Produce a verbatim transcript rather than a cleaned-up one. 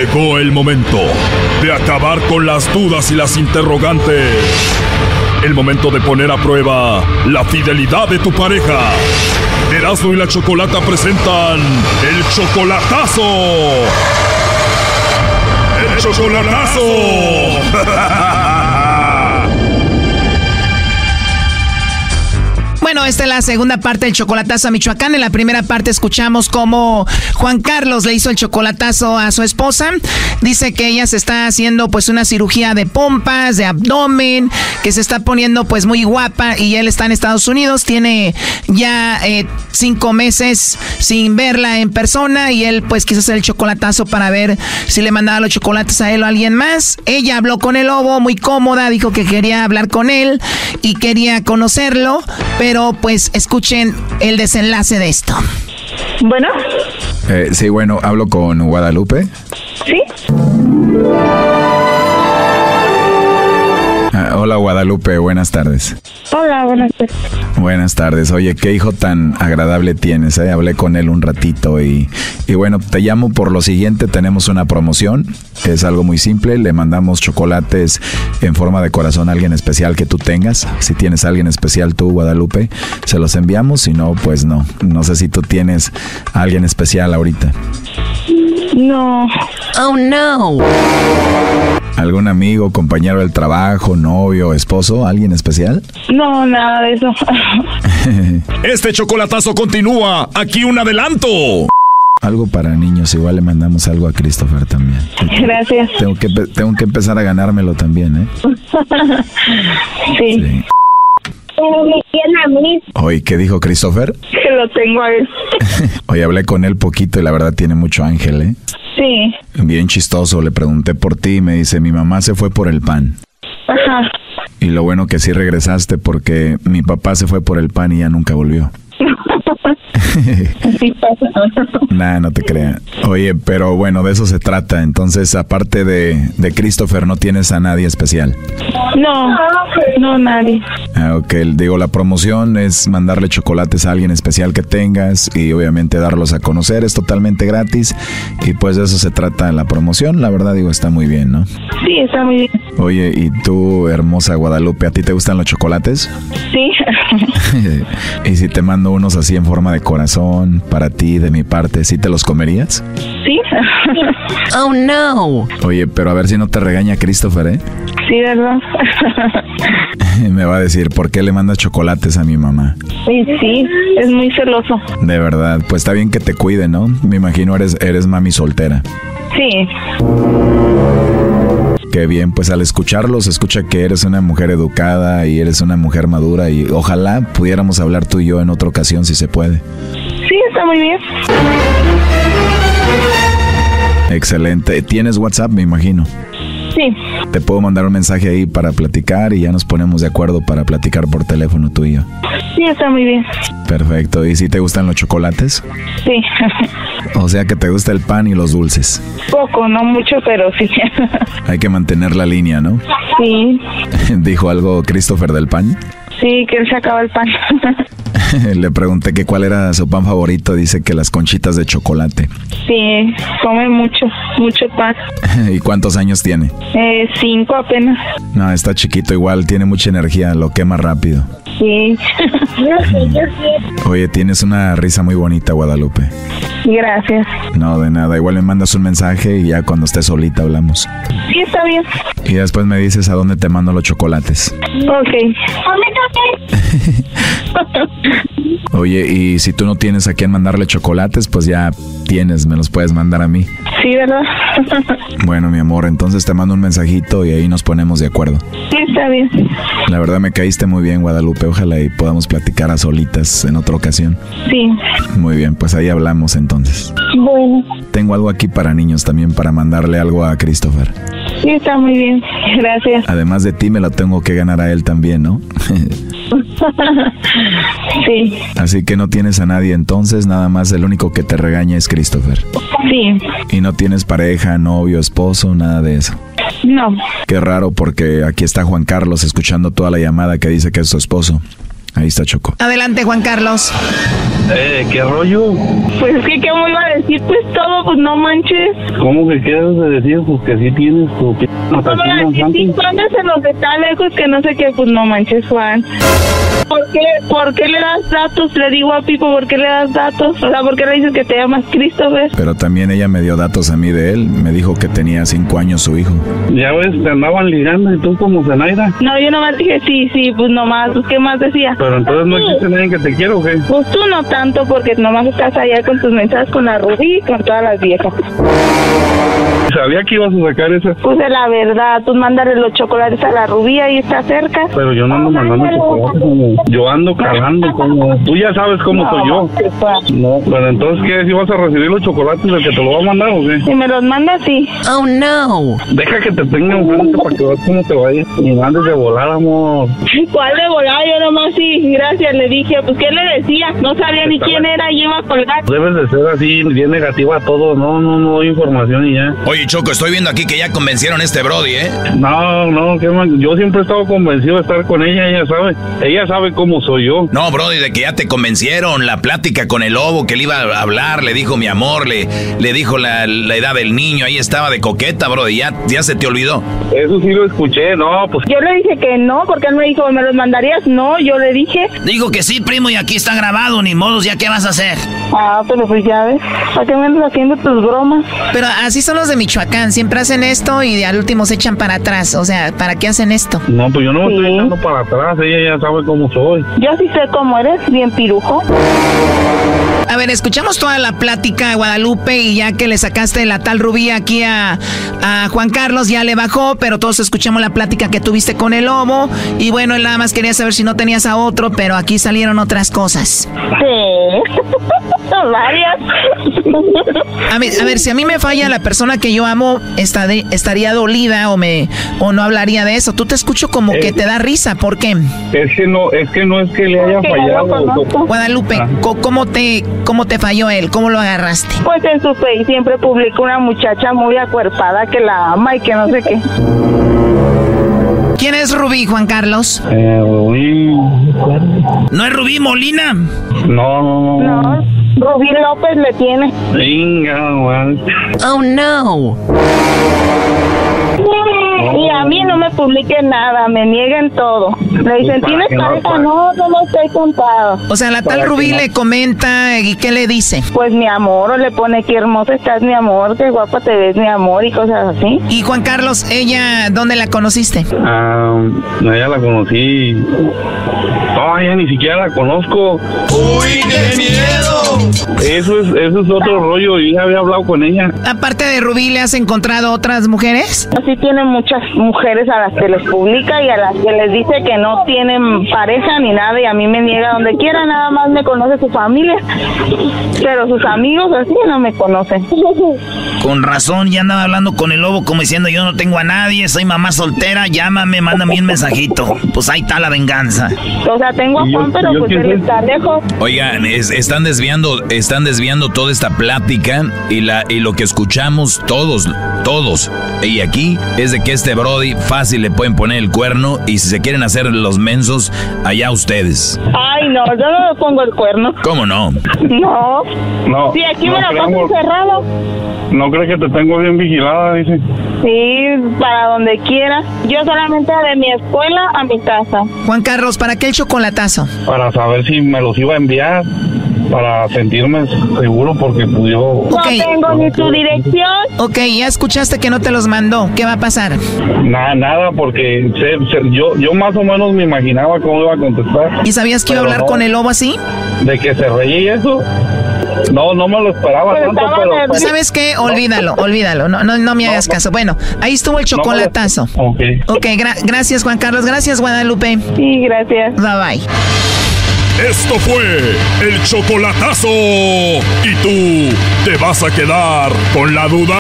Llegó el momento de acabar con las dudas y las interrogantes. El momento de poner a prueba la fidelidad de tu pareja. Erasmo y la Chocolata presentan el Chocolatazo. ¡El Chocolatazo! Bueno, esta es la segunda parte del chocolatazo a Michoacán. En la primera parte escuchamos cómo Juan Carlos le hizo el chocolatazo a su esposa. Dice que ella se está haciendo pues una cirugía de pompas, de abdomen, que se está poniendo pues muy guapa y él está en Estados Unidos. Tiene ya eh, cinco meses sin verla en persona y él pues quiso hacer el chocolatazo para ver si le mandaba los chocolates a él o a alguien más. Ella habló con el lobo muy cómoda, dijo que quería hablar con él y quería conocerlo, pero pues escuchen el desenlace de esto. Bueno. Eh, sí, bueno, hablo con Guadalupe. Sí. Ah, hola Guadalupe, buenas tardes. Hola, buenas tardes. Buenas tardes. Oye, qué hijo tan agradable tienes, ¿eh? Hablé con él un ratito y, y bueno, te llamo por lo siguiente. Tenemos una promoción, es algo muy simple. Le mandamos chocolates en forma de corazón a alguien especial que tú tengas. Si tienes a alguien especial tú, Guadalupe, se los enviamos. Si no, pues no. No sé si tú tienes a alguien especial ahorita. No. Oh, no. ¿Algún amigo, compañero del trabajo, novio, esposo, alguien especial? No, nada de eso. Este chocolatazo continúa. Aquí un adelanto. Algo para niños, igual le mandamos algo a Christopher también. Gracias. Tengo que, tengo que empezar a ganármelo también, ¿eh? Sí. Sí. Oye, ¿qué dijo Christopher? Que lo tengo a él. Oye, hablé con él poquito y la verdad tiene mucho ángel, ¿eh? Sí. Bien chistoso, le pregunté por ti y me dice, mi mamá se fue por el pan. Ajá. Y lo bueno que sí regresaste porque mi papá se fue por el pan y ya nunca volvió. Sí pasa. Nah, no te creas. Oye, pero bueno, de eso se trata. Entonces, aparte de, de Christopher, ¿no tienes a nadie especial? No, no nadie. Ah, ok, digo, la promoción es mandarle chocolates a alguien especial que tengas y obviamente darlos a conocer. Es totalmente gratis y pues de eso se trata la promoción. La verdad, digo, está muy bien, ¿no? Sí, está muy bien. Oye, ¿y tú, hermosa Guadalupe, a ti te gustan los chocolates? Sí. Y si te mando unos así en forma de corazón para ti, de mi parte, ¿sí te los comerías? Sí. Oh, no. Oye, pero a ver si no te regaña Christopher, ¿eh? Sí, ¿verdad? Me va a decir, ¿por qué le mandas chocolates a mi mamá? Sí, sí, es muy celoso. De verdad, pues está bien que te cuide, ¿no? Me imagino eres, eres mami soltera. Sí. Qué bien, pues al escucharlos, escucha que eres una mujer educada y eres una mujer madura y ojalá pudiéramos hablar tú y yo en otra ocasión si se puede. Sí, está muy bien. Excelente. ¿Tienes WhatsApp, me imagino? Sí. Te puedo mandar un mensaje ahí para platicar y ya nos ponemos de acuerdo para platicar por teléfono tú y yo. Sí, está muy bien. Perfecto. ¿Y si te gustan los chocolates? Sí. O sea que te gusta el pan y los dulces. Poco, no mucho, pero sí. Hay que mantener la línea, ¿no? Sí. ¿Dijo algo Christopher del pan? Sí, que él se acaba el pan. Le pregunté que cuál era su pan favorito. Dice que las conchitas de chocolate. Sí, come mucho, mucho pan. ¿Y cuántos años tiene? Eh, cinco apenas. No, está chiquito igual, tiene mucha energía, lo quema rápido. Sí. Oye, tienes una risa muy bonita, Guadalupe. Gracias. No, de nada, igual me mandas un mensaje y ya cuando estés solita hablamos. Sí, está bien. Y después me dices a dónde te mando los chocolates. Ok. Oye, y si tú no tienes a quién mandarle chocolates, pues ya tienes, me los puedes mandar a mí. Sí, ¿verdad? Bueno, mi amor, entonces te mando un mensajito y ahí nos ponemos de acuerdo. Sí, está bien. La verdad me caíste muy bien, Guadalupe. Ojalá y podamos platicar a solitas en otra ocasión. Sí. Muy bien, pues ahí hablamos entonces. Bueno. Tengo algo aquí para niños también, para mandarle algo a Christopher. Sí, está muy bien. Gracias. Además de ti, me lo tengo que ganar a él también, ¿no? Sí. Así que no tienes a nadie entonces, nada más el único que te regaña es Christopher. Sí. Y no tienes pareja, novio, esposo, nada de eso. No. Qué raro porque aquí está Juan Carlos escuchando toda la llamada que dice que es su esposo. Ahí está, Choco. Adelante, Juan Carlos. Eh, ¿qué rollo? Pues es que, ¿qué me iba a decir? Pues todo, pues no manches. ¿Cómo que quieres decir? Pues que sí tienes tu p*** ¿Cómo decir cinco años en los que está lejos que no sé qué? Pues no manches, Juan. ¿Por qué, ¿Por qué le das datos? Le digo a Pipo, ¿por qué le das datos? O sea, ¿por qué le dices que te llamas Christopher? Pero también ella me dio datos a mí de él. Me dijo que tenía cinco años su hijo. Ya ves, te andaban ligando y tú como Zenaida. No, yo nomás dije sí, sí, pues nomás, pues ¿qué más decía? Pero entonces no existe nadie que te quiera, ¿o qué? Pues tú no tanto, porque nomás estás allá con tus mensajes con la Rubí y con todas las viejas. Sabía que ibas a sacar eso. Pues de la verdad, tú mándale los chocolates a la Rubí, ahí está cerca. Pero yo no ando mandando chocolates, como yo ando calando, como tú ya sabes cómo soy yo. No, pero entonces, ¿qué? ¿Si vas a recibir los chocolates del que te lo va a mandar o qué? Si me los mandas, sí. Oh, no. Deja que te tenga enfrente para que veas cómo te vaya. Y mandes de volar, amor. ¿Cuál de volar? Yo nomás sí, gracias, le dije. Pues, ¿qué le decía? No sabía ni quién era y iba a colgar. Debes de ser así, bien negativa a todo. No, no, no doy información y ya. Oye, Choco, estoy viendo aquí que ya convencieron a este Brody, ¿eh? No, no, qué mal. Yo siempre he estado convencido de estar con ella, ella sabe. Ella sabe cómo soy yo. No, Brody, de que ya te convencieron. La plática con el lobo, que le iba a hablar, le dijo mi amor, le, le dijo la, la edad del niño. Ahí estaba de coqueta, Brody. Ya, ya se te olvidó. Eso sí lo escuché, no, pues... Yo le dije que no, porque él me dijo, ¿me los mandarías? No, yo le dije. Digo que sí, primo, y aquí está grabado, ni modos, ¿ya qué vas a hacer? Ah, pero pues ya ves, ¿para qué me andas haciendo tus bromas? Pero así son los de Michoacán, siempre hacen esto y al último se echan para atrás. O sea, ¿para qué hacen esto? No, pues yo no me Sí. estoy echando para atrás, ella ya sabe cómo soy. Yo sí sé cómo eres, bien pirujo. A ver, escuchamos toda la plática, Guadalupe, y ya que le sacaste la tal Rubí aquí a, a Juan Carlos, ya le bajó, pero todos escuchamos la plática que tuviste con el lobo. Y bueno, él nada más quería saber si no tenías a otro, pero aquí salieron otras cosas. Sí. Varias. A ver, a ver, si a mí me falla la persona que yo amo, estaría, estaría dolida o me o no hablaría de eso. Tú te escucho como Eh. que te da risa, ¿por qué? Es que no, es que no es que le haya Porque ya lo fallado. conozco. Guadalupe, Ah. co- ¿cómo te cómo te falló él? ¿Cómo lo agarraste? Pues en su face siempre publica una muchacha muy acuerpada que la ama y que no sé qué. ¿Quién es Rubí, Juan Carlos? Eh, uy, ¿No es Rubí Molina? no, no, no. No, Rubí López le tiene. Venga, güey. Oh, no. Y a mí no me publiquen nada, me nieguen todo. Le dicen, Para ¿tienes que no, pareja? para- No, no lo estoy contado. O sea, la tal Para que Rubí no. le comenta y ¿qué le dice? Pues mi amor, o le pone qué hermosa estás, mi amor, qué guapa te ves, mi amor, y cosas así. Y Juan Carlos, ¿ella dónde la conociste? Ah, ella la conocí. No, ella ni siquiera la conozco. ¡Uy, qué miedo! Eso es, eso es otro rollo. Yo ya había hablado con ella. Aparte de Rubí, ¿le has encontrado otras mujeres? Así tiene muchas mujeres a las que les publica y a las que les dice que no tienen pareja ni nada y a mí me niega donde quiera, nada más me conoce su familia. Pero sus amigos así no me conocen. Con razón, ya andaba hablando con el lobo como diciendo yo no tengo a nadie, soy mamá soltera, llámame, mándame un mensajito. Pues ahí está la venganza. O sea, tengo a ¿Y yo- Juan, pero yo pues quién él soy? está lejos. Oigan, es- están desviando, están desviando toda esta plática y la y lo que escuchamos todos, todos. Y aquí es de que este Brody fácil le pueden poner el cuerno y si se quieren hacer los mensos, allá ustedes. Ay, no, yo no le pongo el cuerno. ¿Cómo no? No. No. Sí, aquí no me la paso creemos- encerrado. No cree que te tengo bien vigilada, dice. Sí, para donde quiera. Yo solamente de mi escuela a mi casa. Juan Carlos, ¿para qué el chocolatazo? Para saber si me los iba a enviar. Para sentirme seguro porque pues yo... No Ok. tengo ni tu dirección. Ok, ya escuchaste que no te los mandó. ¿Qué va a pasar? Nada, nada, porque sé- sé- yo, yo más o menos me imaginaba cómo iba a contestar. ¿Y sabías que iba a Pero hablar no. con el lobo así? De que se reía y eso. No, no me lo esperaba Pero tanto, estaba pero... nervioso. Pues, ¿sabes qué? Olvídalo, olvídalo. No, no, no me hagas caso. Bueno, ahí estuvo el chocolatazo. Ok. Ok, gra- gracias Juan Carlos. Gracias Guadalupe. Sí, gracias. Bye bye. Esto fue el chocolatazo. ¿Y tú te vas a quedar con la duda?